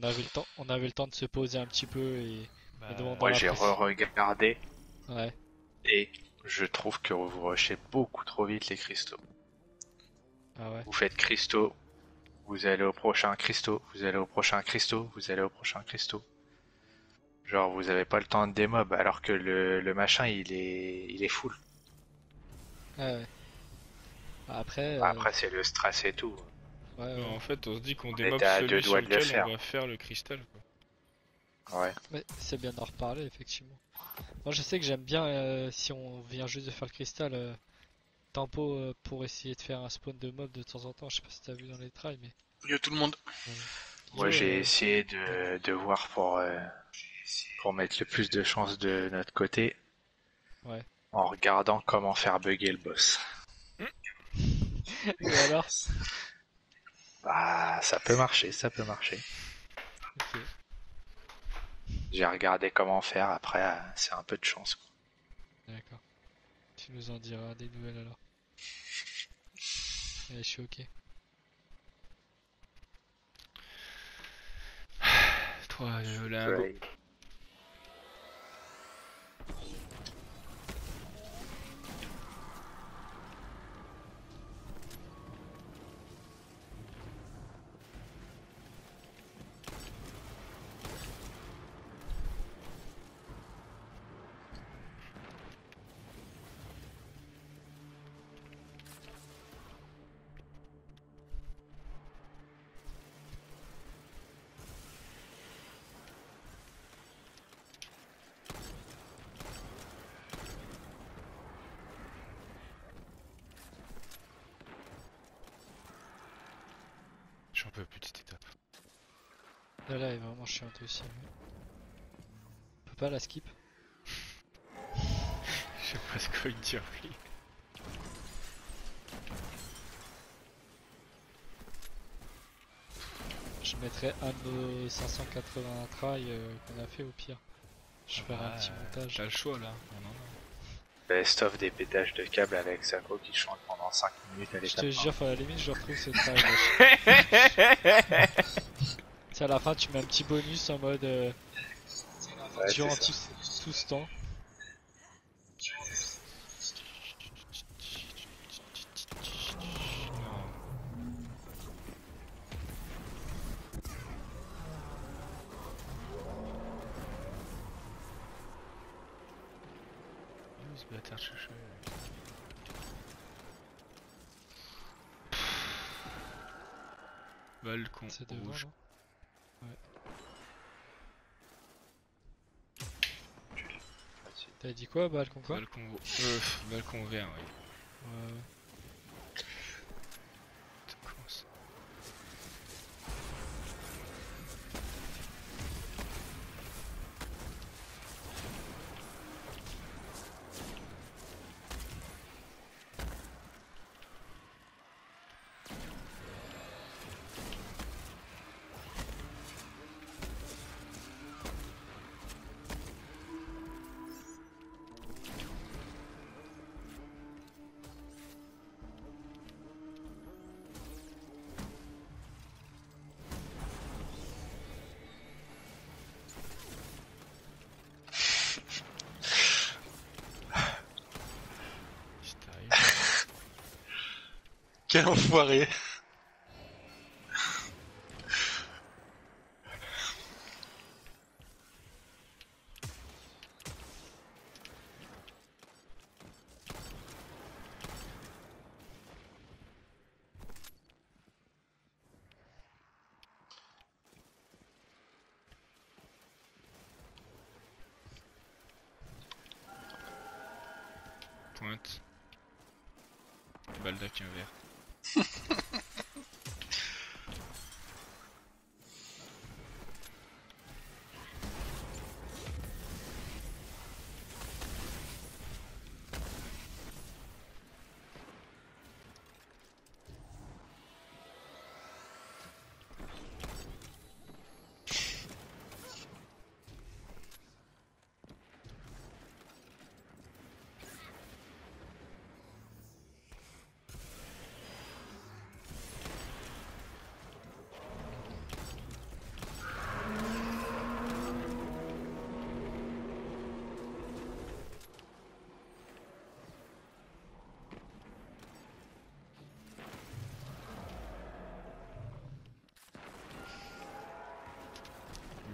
on avait le temps de se poser un petit peu et de Moi dans j'ai l'appréciation. re-regardé Ouais, et je trouve que vous rushez beaucoup trop vite les cristaux. ah ouais. Vous faites cristaux, vous allez au prochain cristaux, vous allez au prochain cristaux, vous allez au prochain cristaux. Genre vous avez pas le temps de démob alors que le machin il est full. Ouais, ouais. Après, Bah, après c'est le stress et tout. ouais, Non, ouais. en fait, on se dit qu'on On démob était à deux celui sur doigts de le lequel on faire. va faire le cristal, quoi. Ouais. Mais c'est bien d'en reparler, effectivement. Moi, je sais que j'aime bien, si on vient juste de faire le cristal, tempo pour essayer de faire un spawn de mob de temps en temps. Je sais pas si t'as vu dans les tries, mais. Yo tout le monde. Moi Yo, j'ai essayé de voir pour mettre le plus de chances de notre côté ouais. en regardant comment faire bugger le boss. Et alors? Bah ça peut marcher, ça peut marcher. Ok, J'ai regardé comment faire, après c'est un peu de chance quoi. d'accord. Tu nous en diras des nouvelles alors. Ouais, je suis ok. 3 Je lingots. vais J'en peux plus de cette étape. Là, là, est vraiment chiante aussi. Ouais. On peut pas la skip? Je sais pas ce quoi dire. Je mettrai un de nos 580 try qu'on a fait au pire. Je ferai un petit montage. T'as le choix là. On en a. best of des pétages de câbles avec Sako qui chante pendant 5 minutes à Je te l'étape. jure, à la limite, je retrouve ce try. C'est à la fin, tu mets un petit bonus en mode Ouais, durant c'est ça. tout ce temps. Où ce bâtard cherche. Balcon C'est devant, rouge. non? Ouais. T'as dit quoi, balcon quoi? Balcon vert, oui. Ouais. Comment ça? Si t'arrives. Quel enfoiré. Pointe. Baldaquin vert.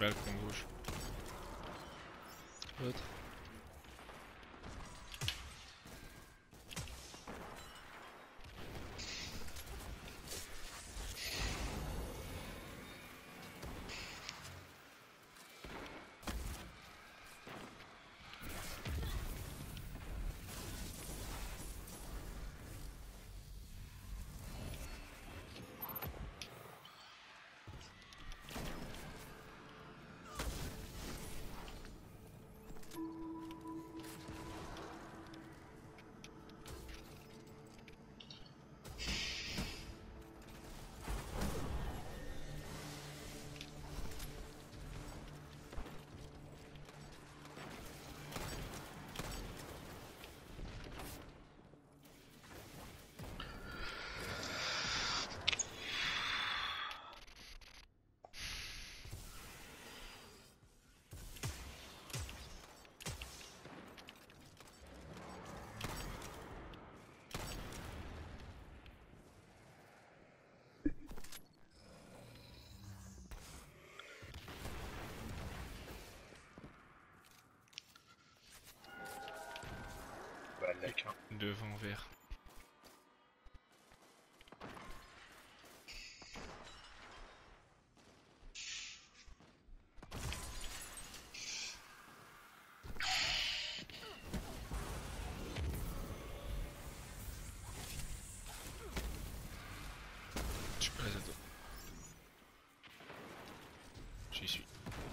Balcon rouge. L'autre. D'accord. Devant vert. Je suis pas les ados. J'y suis.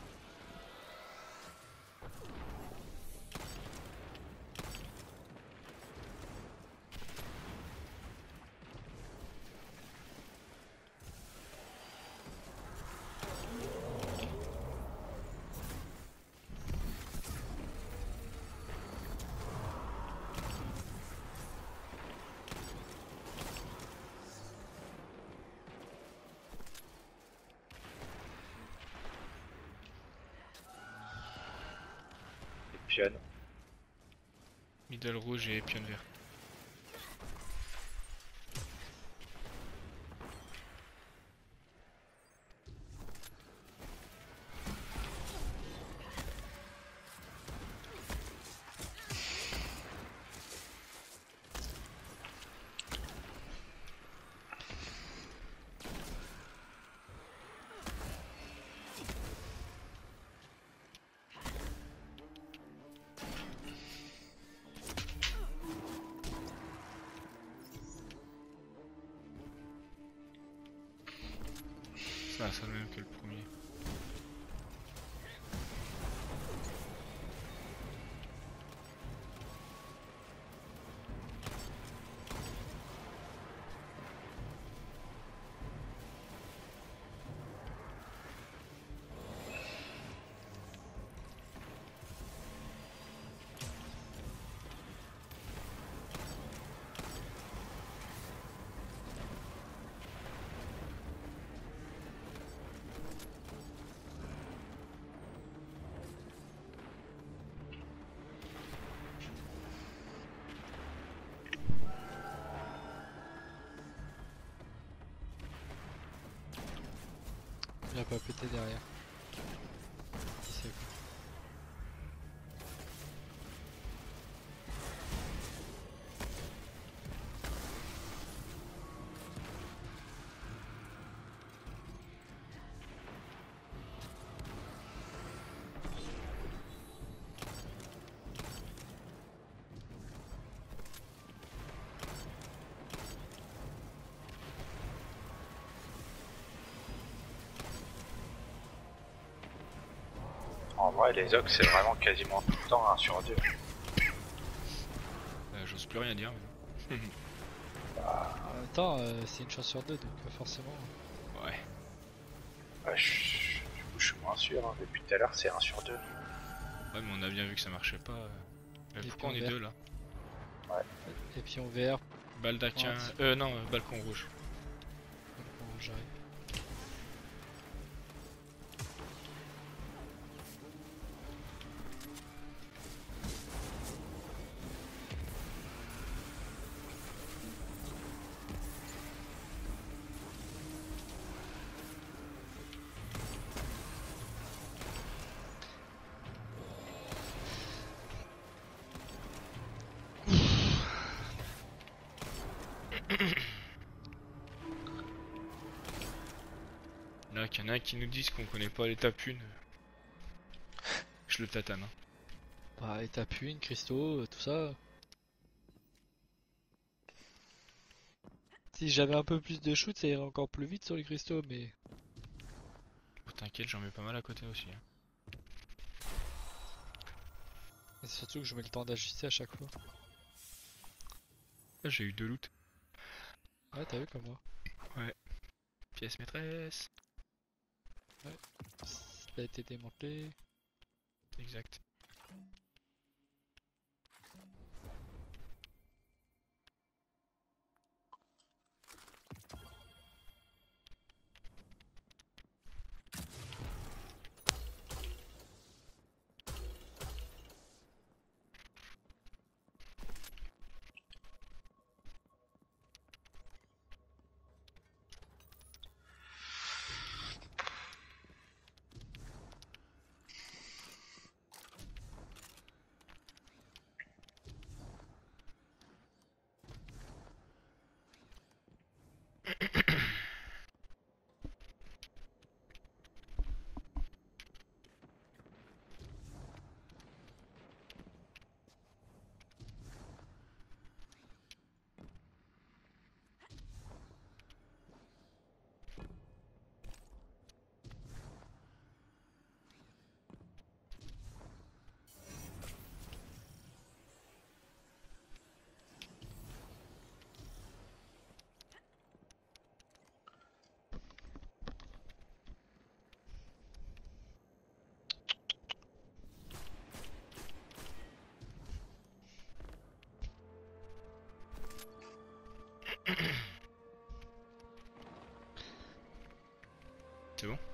Pionne. Middle rouge et pion vert. Ça sonne même que le premier. Il a pas pété derrière. C'est cool. En vrai, les Ox, c'est vraiment quasiment tout le temps 1 sur 2. J'ose plus rien dire. Mais... En même temps, c'est une chance sur deux, donc forcément. ouais. Bah, du coup, je suis moins sûr. Hein. Depuis tout à l'heure, c'est 1 sur 2. Ouais, mais on a bien vu que ça marchait pas. Et Pourquoi on puis est on deux là? Et puis on vert. Baldaquin. Non, balcon rouge. Bon, j'arrive. Là, qu'il y en a un qui nous disent qu'on connaît pas l'étape 1. Je le tatane. Hein. Bah, étape 1, cristaux, tout ça. Si j'avais un peu plus de shoot, ça irait encore plus vite sur les cristaux, mais Oh, t'inquiète, j'en mets pas mal à côté aussi. Hein. c'est surtout que je mets le temps d'ajuster à chaque fois. Là, j'ai eu 2 loot. Ouais, t'as vu comme moi. Pièce maîtresse. Ça a été démantelé. Exact. C'est bon?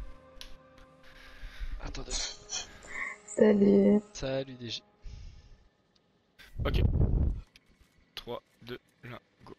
Attendez. Salut. Salut DG. Ok. 3, 2, 1, go.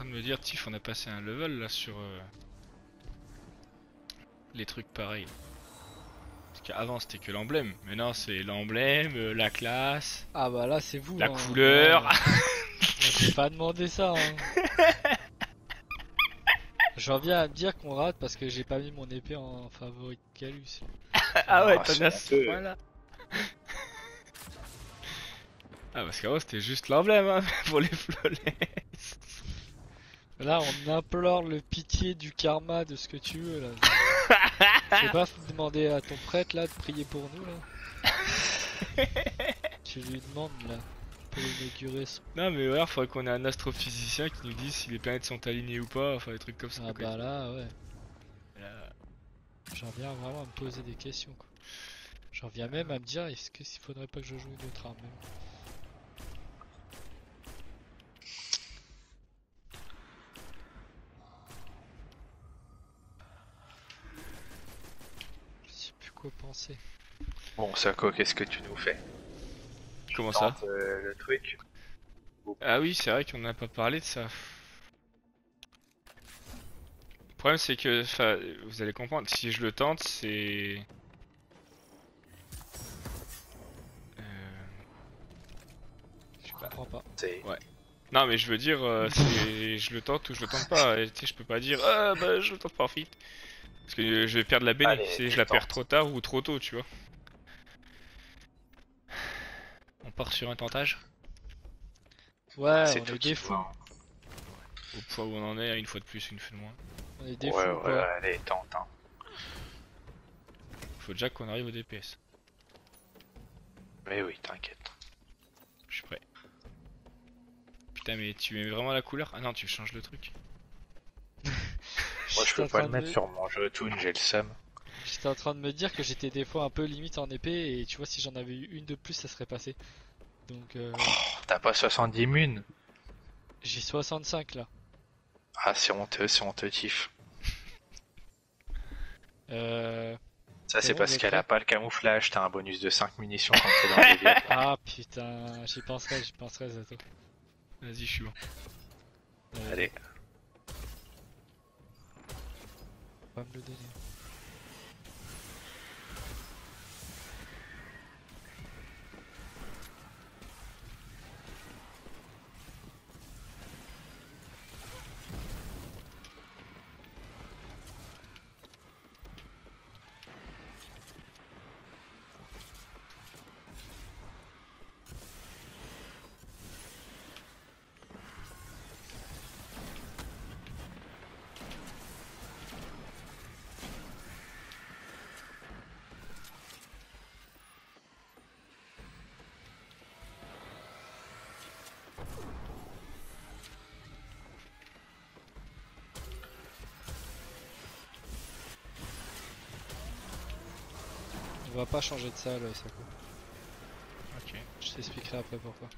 de me dire, Tiff, on a passé un level là sur les trucs pareils. Parce qu'avant c'était que l'emblème, maintenant c'est l'emblème, la classe, Ah bah là c'est vous. la hein. couleur. Moi, j'ai pas demandé ça. Hein. J'en viens à me dire qu'on rate parce que j'ai pas mis mon épée en favori de Calus. Ah ouais, Ah, t'en c'est as un ce peu- point-là. Ah parce qu'avant c'était juste l'emblème hein, pour les flawless. Là on implore le pitié du karma de ce que tu veux là. C'est pas demander à ton prêtre là de prier pour nous là. Tu lui demandes là pour inaugurer son... Non mais ouais, faudrait qu'on ait un astrophysicien qui nous dise si les planètes sont alignées ou pas, enfin des trucs comme ça. Ah quoi. bah là ouais. Là, J'en viens vraiment à me poser des questions quoi. J'en viens même à me dire est-ce qu'il faudrait pas que je joue une autre arme même. Je sais plus quoi penser. Bon, Sako, qu'est-ce que tu nous fais? Comment ça? Tente, le truc. Ah oui, c'est vrai qu'on n'a pas parlé de ça. Le problème c'est que, enfin, vous allez comprendre, si je le tente, c'est... Je comprends pas. C'est... Non mais je veux dire, c'est je le tente ou je le tente pas. Et, tu sais, je peux pas dire, ah bah je le tente pas en fait. Parce que je vais perdre la béné, Allez, si tu je la perds tentes. trop tard ou trop tôt, tu vois. On part sur un tentage. Ouais, c'est on tout est qui des fous. voit. Au point où on en est, une fois de plus, une fois de moins. On est des Ouais, fous ouais, quoi. allez, tente. Hein. Faut déjà qu'on arrive au DPS. Mais oui, t'inquiète. Je suis prêt. Putain mais tu mets vraiment la couleur? Ah non, tu changes le truc. Moi, je J'étais en peux pas train le de mettre me- sur mon jeu Toon, j'ai le seum. J'étais en train de me dire que j'étais des fois un peu limite en épée et tu vois si j'en avais eu une de plus ça serait passé. Donc T'as pas 70 munes? j'ai 65 là. Ah, c'est honteux, Tiff. Ça, c'est bon, parce vous êtes qu'elle a prêts pas le camouflage, t'as un bonus de 5 munitions quand t'es dans les villes. Ah putain, j'y penserai Zato. Vas-y, je suis bon. Allez, Pas me le donner. On va pas changer de salle, Sako. Ok. Je t'expliquerai après pourquoi.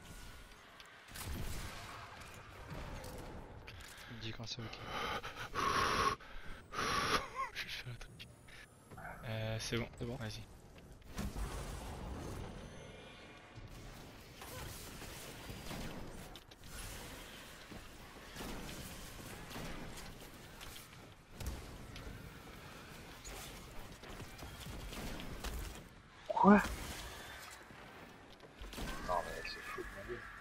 Tu me dis quand c'est ok. Je vais faire le truc. C'est bon. C'est bon. Vas-y. quoi? Non, mais elle se fout de ma gueule.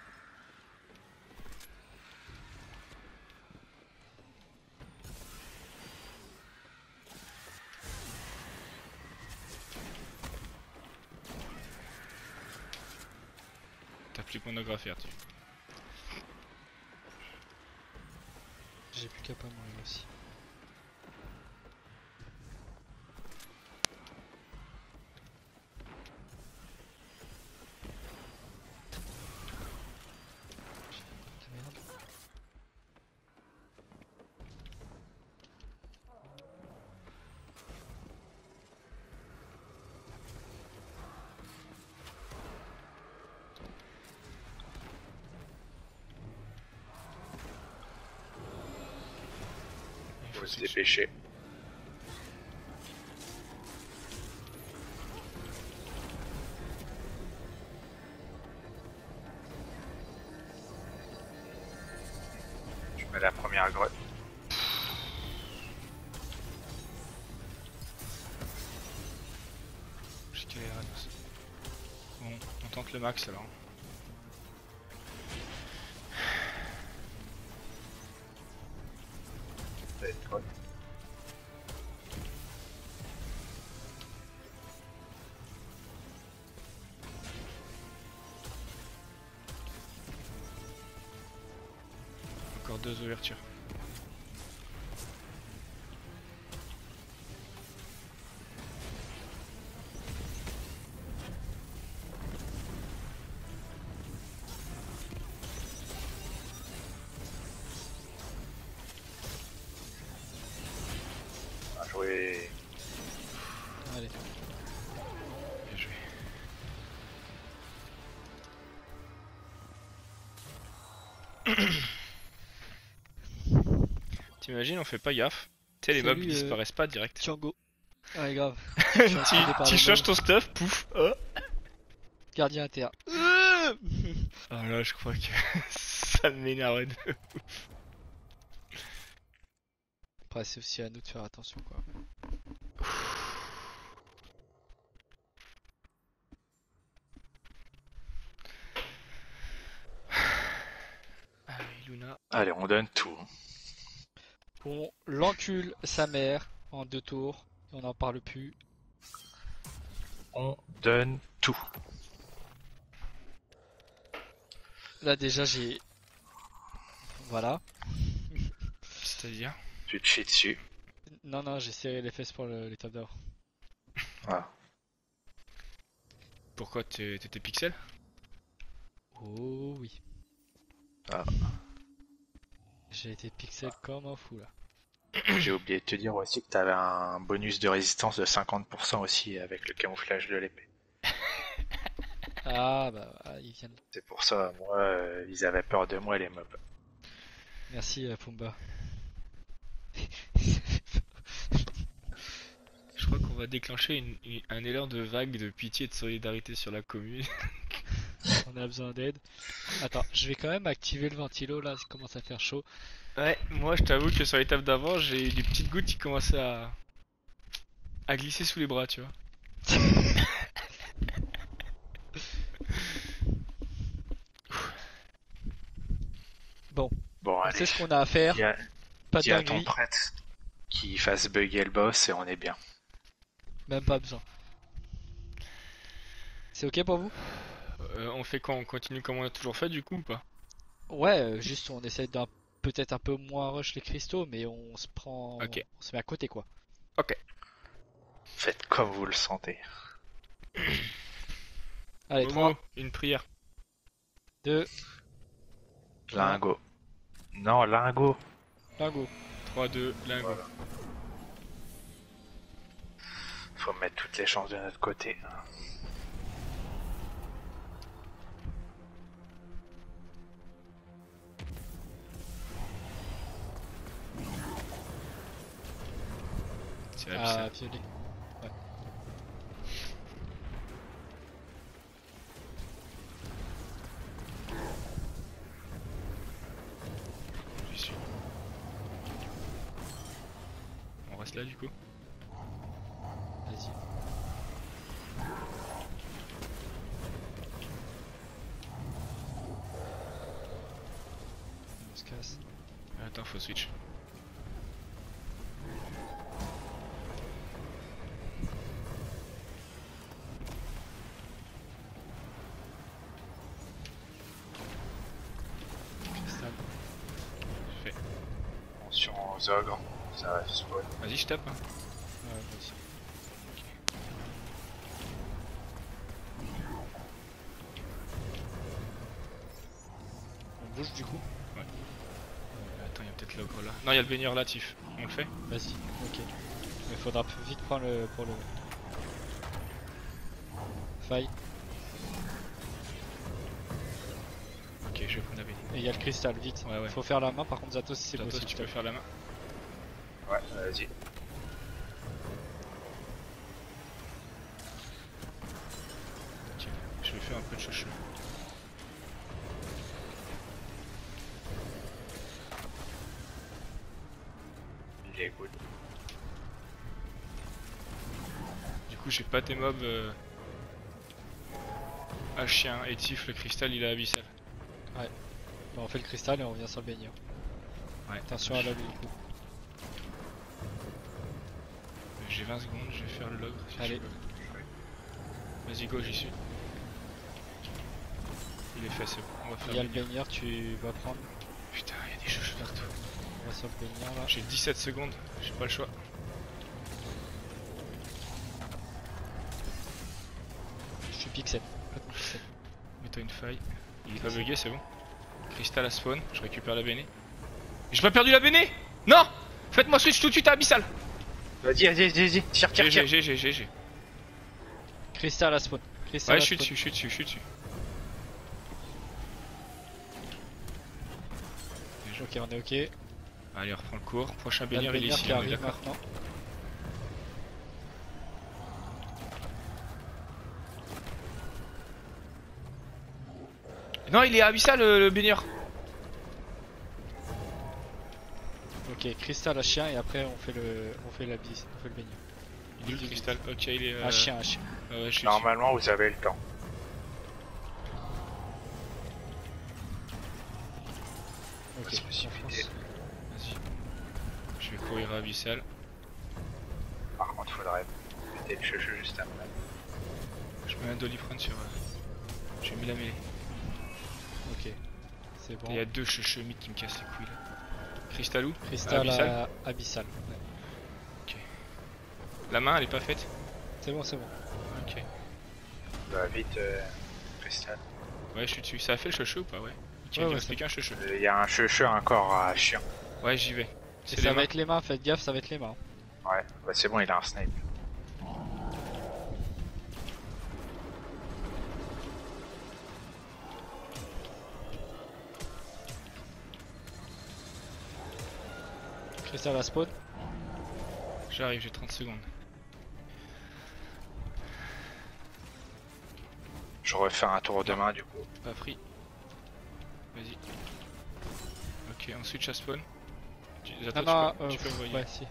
T'as plus de monographe à faire, tu. J'ai plus qu'à pas mourir aussi. Ah, merde. Faut se dépêcher. Je mets la première grotte. J'ai calé la réponse. Bon, on tente le max alors. Grotte. Encore 2 ouvertures. Bien joué. Allez. Bien joué. T'imagines, on fait pas gaffe. Tu sais, les Salut, mobs ils disparaissent pas direct. Tiango. Ouais, grave. Tu changes ton stuff, pouf. Oh. Gardien à terre. Ah là, je crois que ça m'énerve de. Après, c'est aussi à nous de faire attention, quoi. Ah oui, Luna. Allez, on donne tout. On l'encule sa mère en 2 tours. Et on n'en parle plus. On donne tout. Là, déjà, j'ai. Voilà. C'est-à-dire Tu te chies dessus. Non, non, j'ai serré les fesses pour l'étape d'or. Voilà. Pourquoi t'étais pixel? Oh oui. Ah. J'ai été pixel comme un fou là. J'ai oublié de te dire aussi que t'avais un bonus de résistance de 50% aussi avec le camouflage de l'épée. Ah bah ils viennent. C'est pour ça, moi, ils avaient peur de moi les mobs. Merci Pumba. Je crois qu'on va déclencher un élan de vague de pitié et de solidarité sur la commune. On a besoin d'aide. Attends, je vais quand même activer le ventilo là, ça commence à faire chaud. Ouais, moi je t'avoue que sur l'étape d'avant, j'ai eu des petites gouttes qui commençaient à glisser sous les bras, tu vois. Bon, Bon, on allez. sait ce qu'on a à faire. Dis à, Pas de dis à ton dinguerie, prêtre qu'il fasse bugger le boss et on est bien. même pas besoin. C'est ok pour vous? On fait quoi? On continue comme on a toujours fait du coup ou pas? Ouais, juste on essaie d'un peut-être un peu moins rush les cristaux, mais on se prend, Ok. on se met à côté quoi. Ok. Faites comme vous le sentez. Allez, Momo, 3, une prière. 2, Lingot. Non, lingot. lingo. 3, 2, lingo. Voilà. Faut mettre toutes les chances de notre côté. C'est la Ah, pucelle. violet. Ouais. J'y suis. On reste là du coup. Vas-y. On se casse. Attends, faut switch. Cristal. Fait. Attention aux ogres, ça va spawn. Vas-y, je tape. Ouais, moi aussi. On bouge du coup? Attends, il y a peut-être l'ogre là. Non, il y a le baigneur là, Tiff. On le fait? Vas-y, ok. Mais faudra vite prendre le pour le. Faille. Ok, je vais prendre la baigneur. Et il y a le cristal, vite. Ouais, ouais. Faut faire la main par contre Zatos si c'est Zatos, possible. tu peux faire la main. Ouais, vas-y. Tiens, je vais faire un peu de chouchou. Il est cool. Du coup, j'ai pas tes mobs. Ah, chien et tif, le cristal il est abyssal. Bah, on fait le cristal et on revient sur le baigneur. Ouais. Attention à l'ogre du coup. J'ai 20 secondes, je vais faire le log. Si Allez. je peux. Vas-y, go, j'y suis. Il est fait, c'est bon. On va faire Il y a le baigneur. baigneur, tu vas prendre. Putain, il y a des chouchous partout. On va sur le baigneur là. J'ai 17 secondes, j'ai pas le choix. Je suis pixel. Complètement pixel. Mets-toi une faille. Il est pas bugué, c'est bon. Cristal à spawn, je récupère la béné. J'ai pas perdu la béné. Non. Faites-moi switch tout de suite à abyssal. Vas-y, tire. J'ai. Cristal à spawn. Cristal Ouais, à je suis spawn. dessus, je suis dessus. Ok, on est ok. Allez, on reprend le cours. Prochain Il y a le baigneur, il est baigneur ici, qui on est arrive d'accord. maintenant. Non, il est à abyssal le baigneur. Ok, cristal à chien et après on fait le baigneur. Il est où le cristal? Ok, il est. À chien. Ah ouais, je suis dessus. Normalement, vous avez le temps. Ok, se précipiter. confiance. Vas-y. Je vais courir à abyssal. Par contre, faudrait péter le cheveu juste après. Je mets un doliprane sur. J'ai mis la mêlée. Ok, c'est bon. Il y a deux cheveux mythes qui me cassent les couilles là. Cristal où? Cristal Abyssal. à abyssal. Ouais. La main elle est pas faite? C'est bon, c'est bon. Ok. Bah, vite, cristal. Ouais, je suis dessus. Ça a fait le cheveu ou pas? Ouais. Ok, Ouais, il ouais, reste plus qu'un cheveu. Il y a un cheveu, un corps à chien. Ouais, j'y vais. Et C'est ça les va mains. être les mains, faites gaffe, ça va être les mains. Ouais, bah c'est bon, il a un snipe. Cristal à spawn. J'arrive, j'ai 30 secondes. Je refais un tour de main du coup. Pas pris. Vas-y. Ok, on switch à spawn. Ah Attends, non, tu peux envoyer. ouais, si.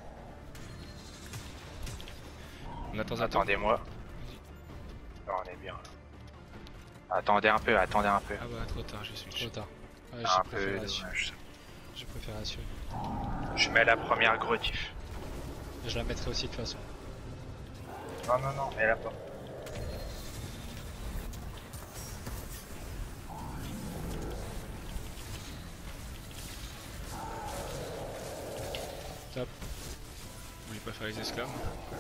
On attend, Attendez-moi. Là, on est bien. Attendez un peu. Ah bah, trop tard, j'ai switch. Trop tard. Ouais, Un j'ai peu préféré assurer. dommage. Je préfère assurer. Je mets la première gretif. Je la mettrai aussi de toute façon. Non, mets-la pas. Top. Vous voulez pas faire les esclaves?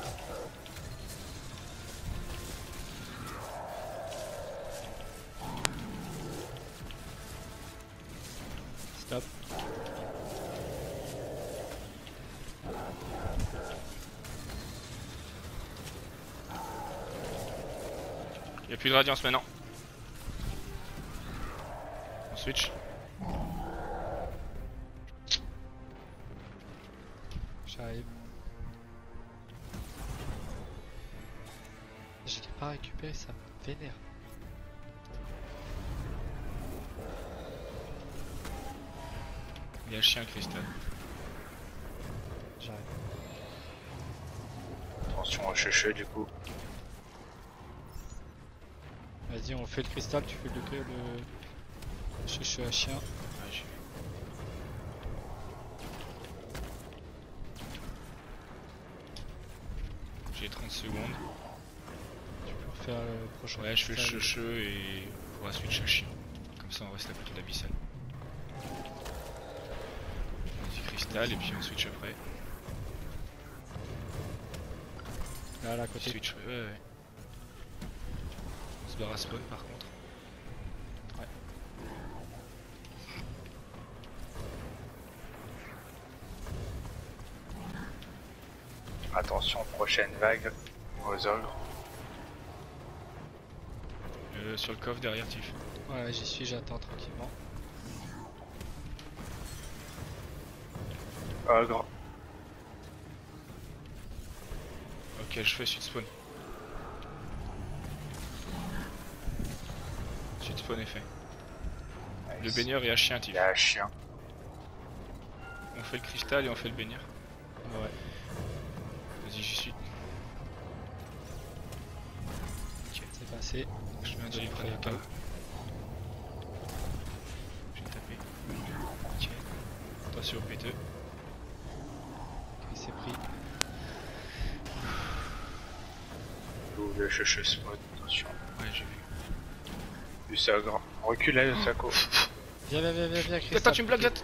Stop. Y'a plus de radiance maintenant. On switch. J'arrive. Je l'ai pas récupéré, ça me vénère. Il y a le chien cristal. J'arrive. Attention au cheveu du coup. Vas-y, on fait le cristal, tu fais le chouchou à chien. Ouais, j'y vais. J'ai 30 secondes. Tu peux refaire le prochain. Ouais, je fais le cristal. cheveu et on va switch à chien. Comme ça, on reste à côté de l'abyssal. Vas-y, cristal et puis on switch après. Là, à côté. Switch, ouais. On se barre à spawn par contre. Attention, prochaine vague aux ogres. Sur le coffre derrière Tiff. Ouais, j'y suis, j'attends tranquillement. Ogre. Ok, je fais suite spawn. Suite spawn est fait. Le Nice. baigneur est à chien Il Tiff. y a un chien. On fait le cristal et on fait le baigneur. Ouais. Vas-y, j'y suis. Ok, C'est passé. je mets un J'ai doliprane pris à un pas. KO. J'ai tapé. Ok. Attention au péteux. Ok, c'est pris. Le cheveu spawn, attention. Ouais, j'ai vu. Du sagre. Recule là, le saco. Viens, Christophe. Attends, tu me bloques, Zat.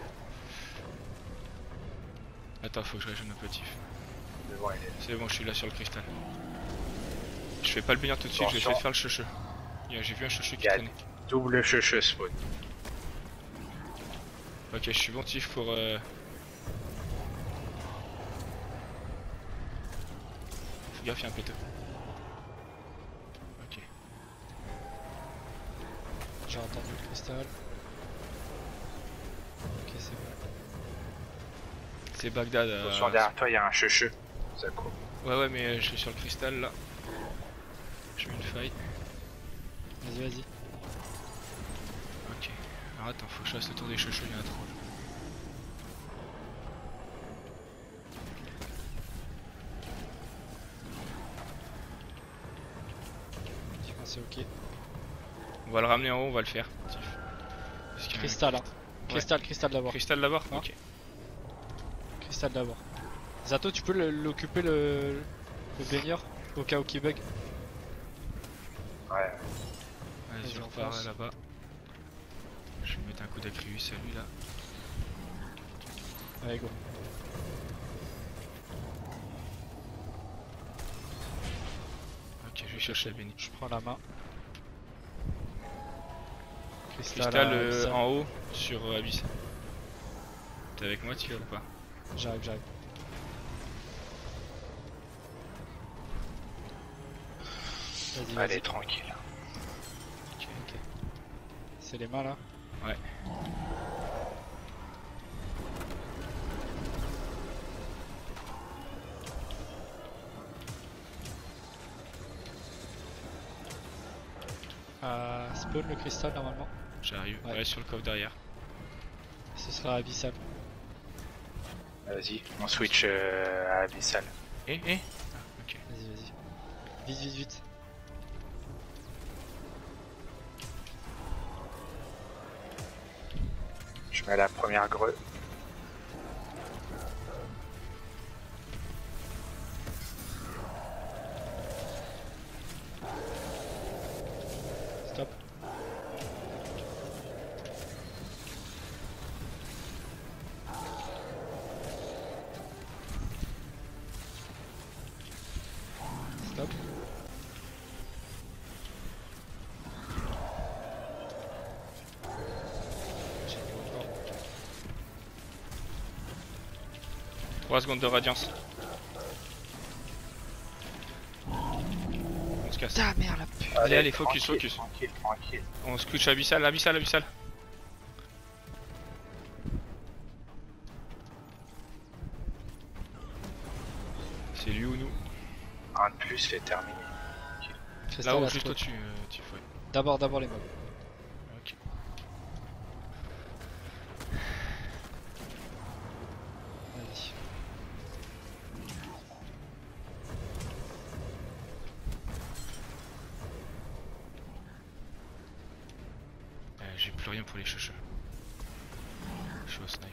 Attends, faut que je régène un petit. Devant, il est là. C'est bon, je suis là sur le cristal. Je fais pas le baignard tout de suite, je vais essayer de faire le cheveu. J'ai vu un cheveu qui Il y a- traînait. Double cheveu spawn. Ok, je suis bon tif pour... Fais gaffe, y'a un péteux. Ok. J'ai entendu le cristal. Ok, c'est bon. C'est Bagdad. Attention, derrière toi, il y a un cheveu. Saco. Ouais, mais je suis sur le cristal là. Je mets une faille. Vas-y. Ok. Alors attends, faut que je fasse le tour des cheveux, il y en a trop. Je pense que c'est ok. On va le ramener en haut, on va le faire. Tif. Parce qu'il y a un Cristal, hein. Cristal d'abord. Cristal d'abord. Hein. Ok. Cristal d'abord. Zato, tu peux l'occuper le baigneur au cas où qui bug. Ouais. Vas-y, Vas-y, on on repart fonce. là-bas. Je vais mettre un coup d'acryus à lui là. Allez, go. Ok, je vais chercher le béni. Je prends la main. Cristal Abyssal. en haut sur Abyss. T'es avec moi, tu vas ou pas? J'arrive. Vas-y. Allez, tranquille. Ok. C'est les mains là. Ouais. Spawn le cristal normalement. J'arrive. Ouais. Ouais, sur le coffre derrière. Ce sera abyssal. Vas-y, on switch à Abyssal. Ok. Vas-y. Vite. Je mets la première greu. Stop. Stop. J'ai mis encore. 3 secondes de radiance. On se casse. Ah merde la pute. Allez, focus. Tranquille. On se couche abyssal. C'est lui ou nous? Un de plus, c'est terminé. Cristal Là haut, à juste spawn. au-dessus, Tiff, ouais. D'abord les mobs. Ok. Vas-y. J'ai plus rien pour les cheveux. Je suis au snipe.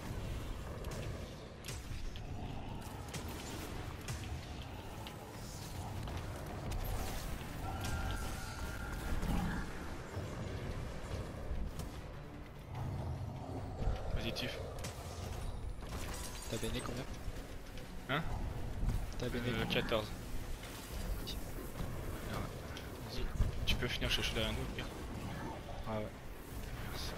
Vas-y, Tiff. T'as béné combien? Hein? T'as béné combien? 14. Alors, vas-y. Tu peux finir cheveux derrière nous, regarde. Ah ouais. Merci.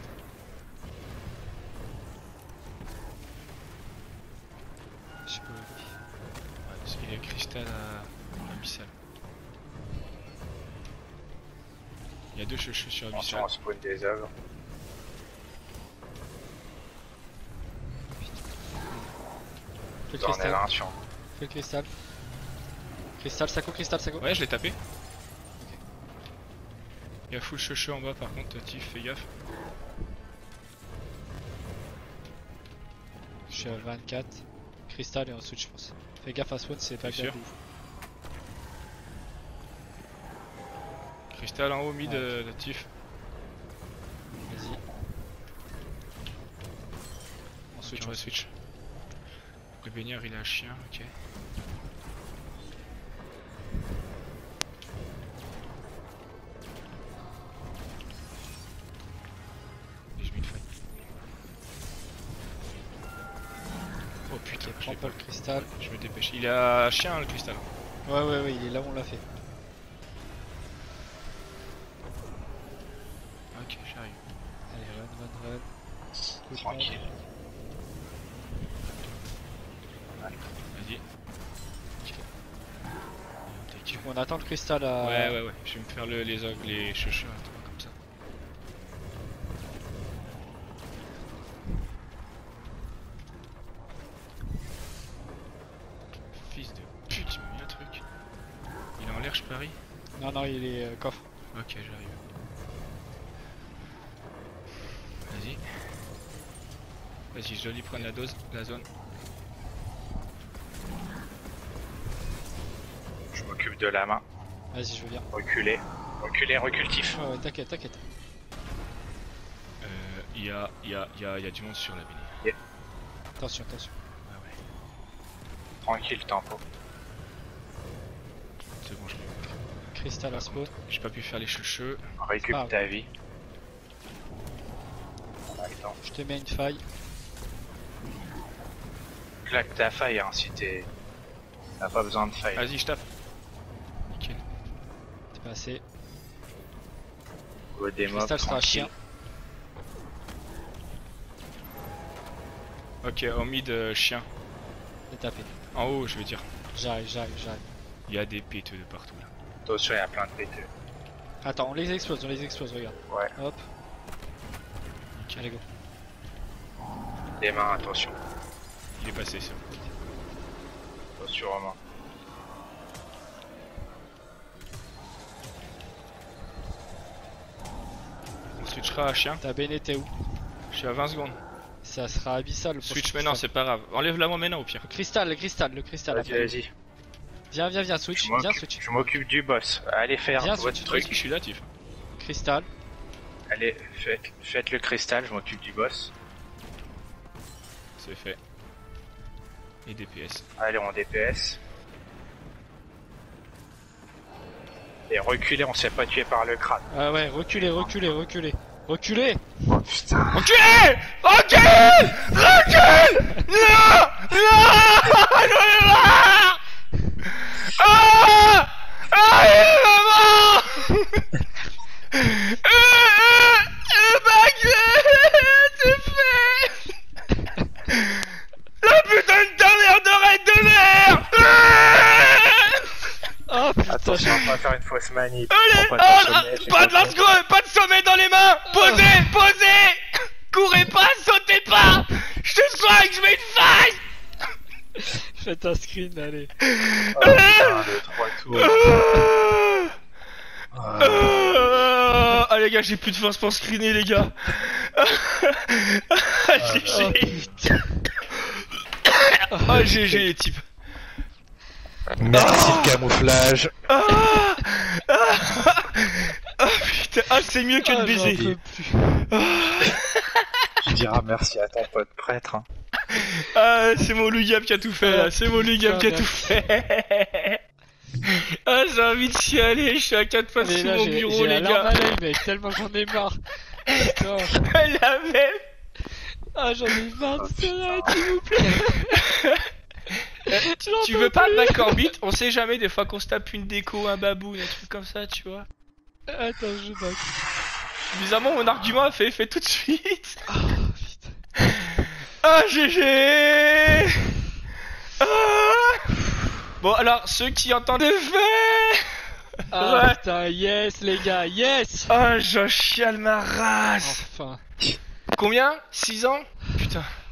Je peux. Ouais, parce qu'il y a cristal à abyssal. Il y a 2 cheveux sur Attention, abyssal. on spawn des œuvres. Fais le J'en ai cristal. un sur. Fais le cristal. Cristal, Sako. Ouais, je l'ai tapé. Il y a full cheveux en bas par contre, Tiff, fais gaffe. Je suis à 24. cristal et on switch, je pense. Fais gaffe à spawn, c'est pas sûr. grave de ouf. Cristal en haut, mid, Ouais. Latif. Vas-y. On Ok, switch, on va switch. Le baigneur il a un chien, ok. Et je mets une faille. Oh putain, je Prends l'ai pas pas. le cristal. Je me dépêche. Il a un chien le cristal. Ouais, il est là où on l'a fait. Ok, j'arrive. Allez, run. Coup de Tranquille. Vas-y. Ok. pompe. On attend le cristal à. Ouais. Je vais me faire les cheveux, un truc comme ça. Fils de pute, il m'a mis un truc. Il est en l'air, je parie. Non, il est coffre. Ok, j'arrive. Vas-y. Vas-y, je dois lui prendre la zone. Je m'occupe de la main. Vas-y, je viens. Reculez. Recultif. Ouais, t'inquiète. Il y a du monde sur la bénie. Attention. Ouais. Tranquille, tempo. C'est bon, je l'ai. Cristal à spawn. J'ai pas pu faire les cheveux. Récup Ah. ta vie. Attends. Je te mets une faille. Claque ta faille, hein, si t'as pas besoin de faille. Vas-y, je tape. Nickel. T'es passé. Go des mobs, Cristal sera tranquille. chien. Ok, en mid, chien. Et tapé. En haut, je veux dire. J'arrive. Il y a des péteux de partout là. Attention, il y a plein de péteux. Attends, on les explose, regarde. Ouais. Hop, Nickel. allez go. Les mains, attention. Il est passé, c'est bon. Attention aux mains. On switchera à chien. T'as Bene, t'es où? Je suis à 20 secondes. Ça sera abyssal le prochain Switch maintenant, c'est pas grave. Enlève-la moi maintenant au pire. Le cristal. Vas-y. Viens, switch, Je m'occupe du boss. Allez faire Viens, votre switch, truc. Je suis là, Tiff. Cristal. Allez, faites le cristal, je m'occupe du boss. C'est fait. Et DPS. Allez, on DPS. Et reculez, on s'est pas tué par le crâne. Ah ouais, reculez. Reculez. Oh putain. Enculé! Recule! Non! J'en ai marre! Il est mort! C'est fait! La putain de ta merde d'oreille de merde! Oh putain, Attention, on va faire une fausse manip. Allez! Prends pas ton sommet, j'ai Pas de pas lance-greux! Pas de sommet dans les mains! Posez! Courez pas! Sautez pas! Je te soigne! Je mets une faille! faites un screen, allez. Oh, putain, le 3 tours. Ah les gars, j'ai plus de force pour screener les gars. GG. Ah GG les types. Merci le camouflage. Putain, c'est mieux que de baiser. J'en peux plus. Tu diras merci à ton pote prêtre. Hein. Ah, c'est mon Lugab qui a tout fait là, c'est mon Lugab qui a tout fait. Ah, j'ai envie de chialer, je suis à 4 fois Mais sous là, mon j'ai bureau la les larme gars. à l'œil, mec, tellement j'en ai marre. Putain. La même. Ah, j'en ai marre Oh, de ça, s'il vous plaît. Tu veux pas de Corbit? On sait jamais, des fois qu'on se tape une déco, un babou, un truc comme ça, tu vois. Attends, je back. Bizarrement, mon argument a fait effet tout de suite. Ah, putain. Ah, GG. Ah. Bon, alors, ceux qui entendent effet. Ah, Ouais. putain, yes, les gars, yes. Ah, j'en chiale ma race. Enfin. Combien? 6 ans? Putain.